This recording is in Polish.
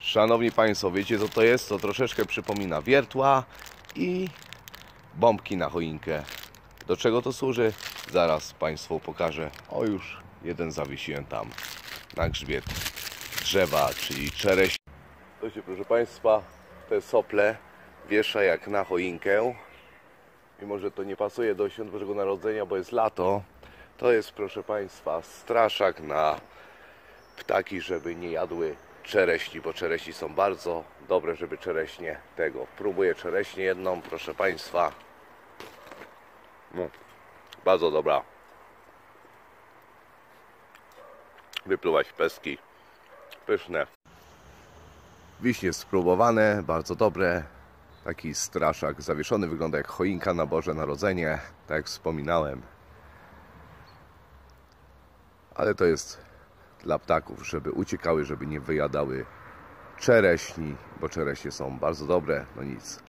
Szanowni Państwo, wiecie co to jest? To troszeczkę przypomina wiertła i bombki na choinkę. Do czego to służy? Zaraz Państwu pokażę. O, już jeden zawiesiłem tam na grzbiet drzewa, czyli czereść. Słuchajcie, proszę Państwa, te sople wiesza jak na choinkę. Mimo że to nie pasuje do świąt Bożego Narodzenia, bo jest lato, to jest, proszę Państwa, straszak na ptaki, żeby nie jadły czereśni, bo czereśni są bardzo dobre, żeby czereśnie tego. Próbuję czereśnię jedną, proszę Państwa. Bardzo dobra. Wypluwać pestki. Pyszne. Wiśnie spróbowane, bardzo dobre. Taki straszak zawieszony, wygląda jak choinka na Boże Narodzenie, tak jak wspominałem. Ale to jest dla ptaków, żeby uciekały, żeby nie wyjadały czereśni, bo czereśnie są bardzo dobre, no nic.